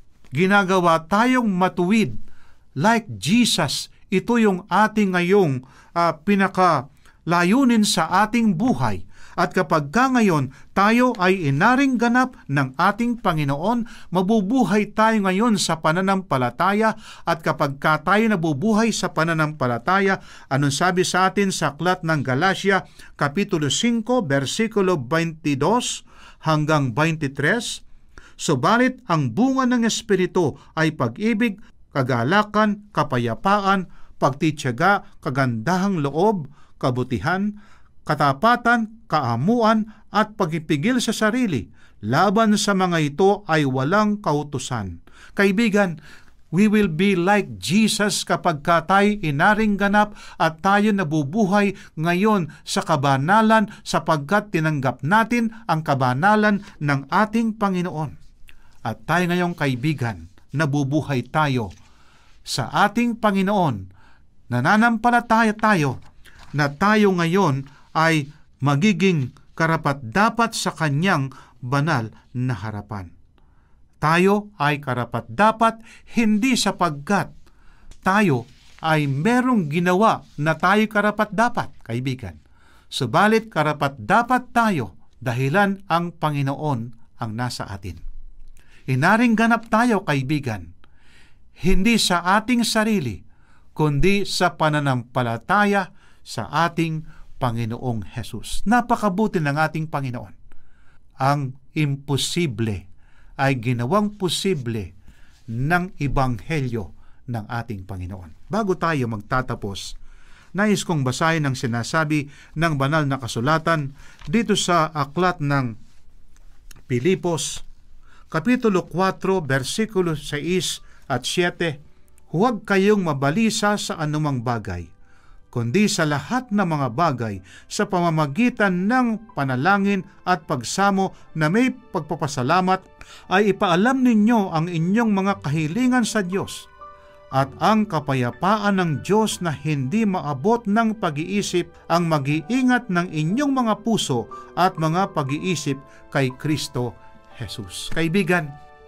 ginagawa tayong matuwid like Jesus. Ito yung ating ngayong uh, pinakalayunin sa ating buhay. At kapag ka ngayon tayo ay inaring ganap ng ating Panginoon, mabubuhay tayo ngayon sa pananampalataya. At kapag ka tayo nabubuhay sa pananampalataya, anong sabi sa atin sa aklat ng Galatia, Kapitulo five, versikulo twenty-two hanggang twenty-three, subalit ang bunga ng Espiritu ay pag-ibig, kagalakan, kapayapaan, pagtitiyaga, kagandahang loob, kabutihan, katapatan, kaamuan, at pagpipigil sa sarili. Laban sa mga ito ay walang kautusan. Kaibigan, we will be like Jesus kapag ka tayo inaring ganap at tayo nabubuhay ngayon sa kabanalan, sapagkat tinanggap natin ang kabanalan ng ating Panginoon. At tayo ngayong kaibigan, nabubuhay tayo sa ating Panginoon. Nananampalataya tayo na tayo ngayon ay magiging karapat-dapat sa kanyang banal na harapan. Tayo ay karapat-dapat hindi sapagkat tayo ay merong ginawa na tayo karapat-dapat, kaibigan. Subalit karapat-dapat tayo dahilan ang Panginoon ang nasa atin. Inaring ganap tayo, kaibigan, hindi sa ating sarili, kundi sa pananampalataya sa ating Panginoong Hesus. Napakabuti ng ating Panginoon. Ang imposible ay ginawang posible ng Ebanghelyo ng ating Panginoon. Bago tayo magtatapos, nais kong basahin ang sinasabi ng banal na kasulatan dito sa aklat ng Pilipos, Kapitulo four, versikulo six at seven, huwag kayong mabalisa sa anumang bagay, kundi sa lahat ng mga bagay sa pamamagitan ng panalangin at pagsamo na may pagpapasalamat ay ipaalam ninyo ang inyong mga kahilingan sa Diyos, at ang kapayapaan ng Diyos na hindi maabot ng pag-iisip ang mag-iingat ng inyong mga puso at mga pag-iisip kay Kristo Jesus. Kaibigan,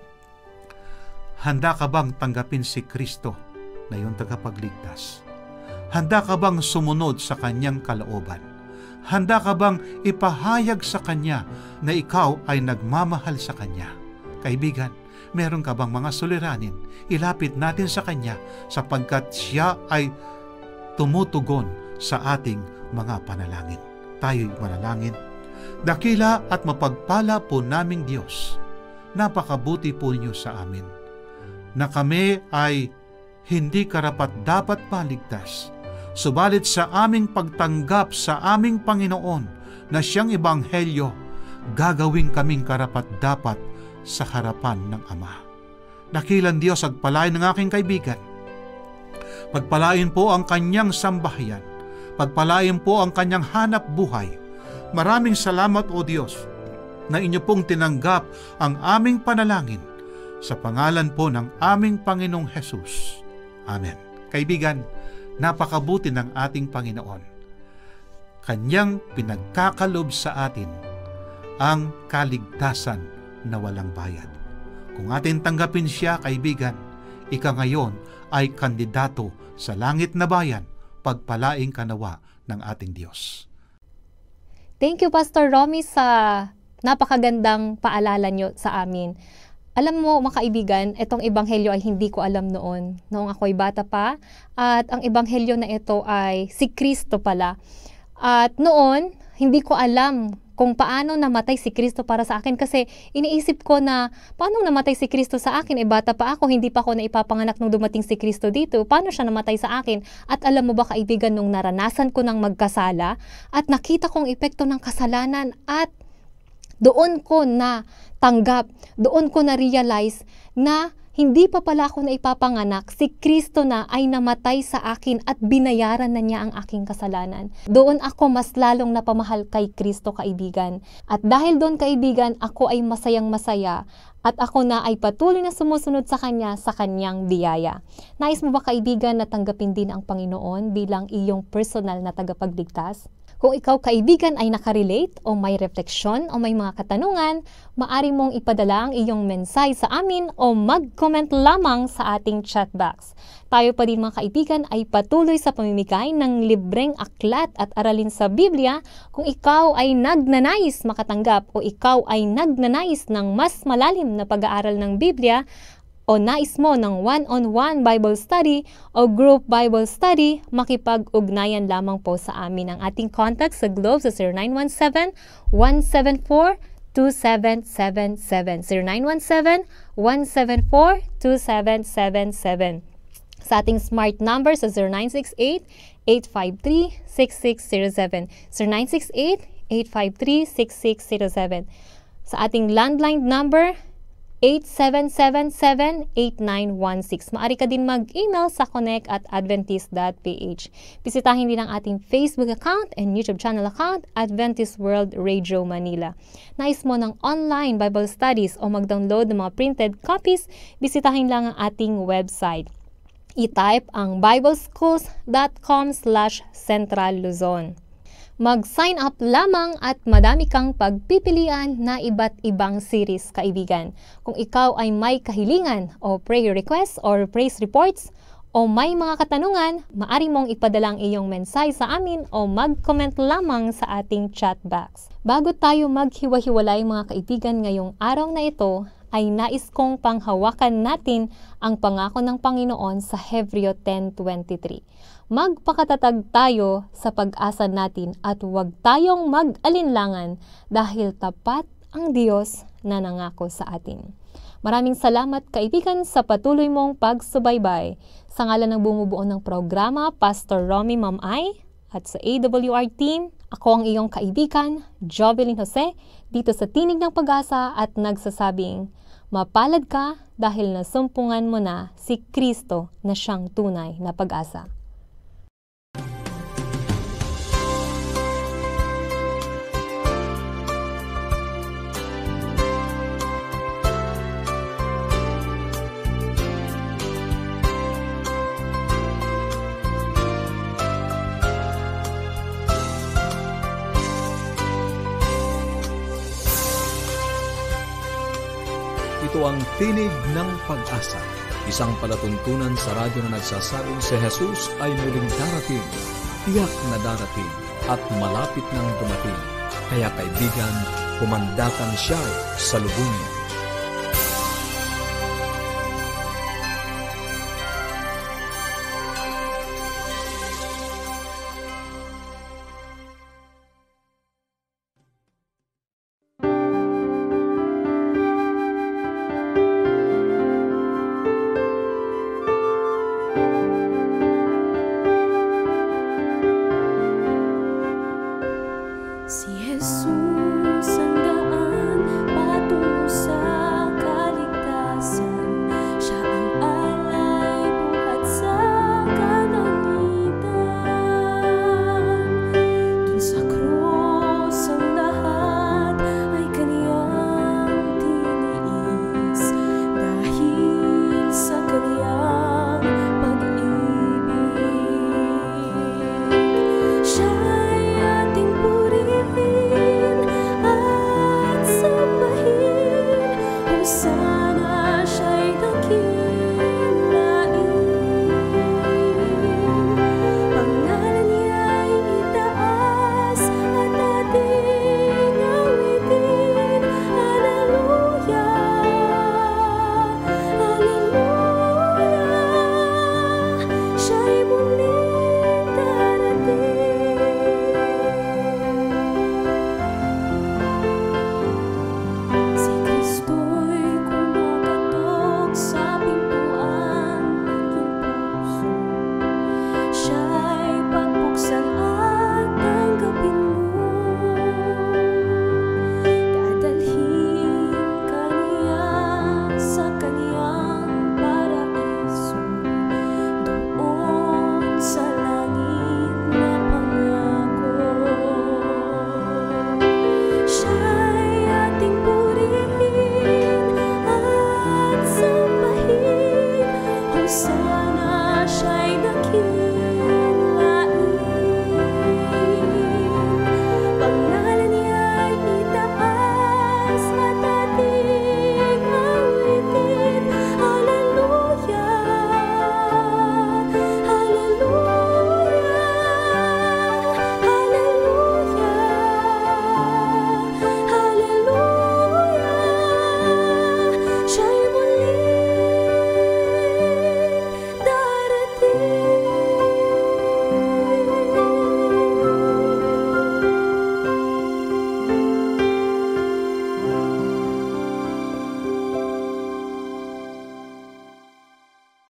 handa ka bang tanggapin si Kristo na iyong tagapagligtas? Handa ka bang sumunod sa kanyang kalooban? Handa ka bang ipahayag sa kanya na ikaw ay nagmamahal sa kanya? Kaibigan, meron ka bang mga suliranin? Ilapit natin sa kanya sapagkat siya ay tumutugon sa ating mga panalangin. Tayo'y manalangin. Dakila at mapagpala po naming Diyos, napakabuti po niyo sa amin, na kami ay hindi karapat-dapat maligtas, subalit sa aming pagtanggap sa aming Panginoon na siyang Ebanghelyo, gagawin kaming karapat-dapat sa harapan ng Ama. Dakilang Diyos, agpalain ng aking kaibigan. Pagpalain po ang kanyang sambahayan. Pagpalain po ang kanyang hanap buhay. Maraming salamat, O Diyos, na inyo pong tinanggap ang aming panalangin sa pangalan po ng aming Panginoong Jesus. Amen. Kaibigan, napakabuti ng ating Panginoon. Kanyang pinagkakalob sa atin ang kaligtasan na walang bayad. Kung atin tanggapin siya, kaibigan, ika ngayon ay kandidato sa langit na bayan, pagpalaing kanawa ng ating Diyos. Thank you, Pastor Romy, sa napakagandang paalala nyo sa amin. Alam mo, mga kaibigan, itong ebanghelyo ay hindi ko alam noon, noong ako'y bata pa. At ang ebanghelyo na ito ay si Kristo pala. At noon, hindi ko alam kung paano namatay si Kristo para sa akin, kasi iniisip ko na paano namatay si Kristo sa akin? E bata pa ako, hindi pa ako naipapanganak nung dumating si Kristo dito. Paano siya namatay sa akin? At alam mo ba, kaibigan, nung naranasan ko ng magkasala at nakita kong epekto ng kasalanan, at doon ko na tanggap, doon ko na realize na hindi pa pala ako na ipapanganak, si Kristo na ay namatay sa akin at binayaran na niya ang aking kasalanan. Doon ako mas lalong napamahal kay Kristo, kaibigan. At dahil doon, kaibigan, ako ay masayang masaya at ako na ay patuloy na sumusunod sa Kanya, sa Kanyang biyaya. Nais mo ba, kaibigan, na tanggapin din ang Panginoon bilang iyong personal na tagapagligtas? Kung ikaw, kaibigan, ay nakarelate o may refleksyon o may mga katanungan, maaari mong ipadala ang iyong mensahe sa amin o mag-comment lamang sa ating chat box. Tayo pa din, mga kaibigan, ay patuloy sa pamimigay ng libreng aklat at aralin sa Biblia. Kung ikaw ay nagnanais makatanggap o ikaw ay nagnanais ng mas malalim na pag-aaral ng Biblia, o nais mo ng one-on-one Bible study o group Bible study, makipag-ugnayan lamang po sa amin. Ang ating contact sa Globe sa zero nine one seven, one seven four, two seven seven seven. zero nine one seven, one seven four, two seven seven seven. Sa ating smart number sa zero nine six eight, eight five three, six six zero seven. zero nine six eight, eight five three, six six zero seven. Sa ating landline number, eight seven seven seven, eight nine one six. Maaari ka din mag-email sa connect at adventist dot p h. Bisitahin din ang ating Facebook account and YouTube channel account, Adventist World Radio Manila. Nais mo ng online Bible studies o mag-download ng mga printed copies, bisitahin lang ang ating website. I-type ang bibleschools dot com slash central luzon. Mag-sign up lamang at madami kang pagpipilian na iba't ibang series, kaibigan. Kung ikaw ay may kahilingan o prayer requests or praise reports o may mga katanungan, maaari mong ipadala ang iyong mensahe sa amin o mag-comment lamang sa ating chat box. Bago tayo maghiwa-hiwalay, mga kaibigan, ngayong araw na ito, ay nais kong panghawakan natin ang pangako ng Panginoon sa Hebreo ten twenty-three. Magpakatatag tayo sa pag-asa natin at huwag tayong mag-alinlangan dahil tapat ang Diyos na nangako sa atin. Maraming salamat, kaibigan, sa patuloy mong pagsubaybay. Sa ngalan ng bumubuo ng programa, Pastor Romy Mamay, at sa A W R team, ako ang iyong kaibigan, Jovelyn Jose, dito sa Tinig ng Pag-asa at nagsasabing, mapalad ka dahil nasumpungan mo na si Kristo na siyang tunay na pag-asa. Ito ang Tinig ng Pag-asa, isang palatuntunan sa radyo na nagsasabing si Jesus ay muling darating, tiyak na darating, at malapit nang dumating. Kaya kaibigan, pumandakan siya sa lubungin. Si Jesus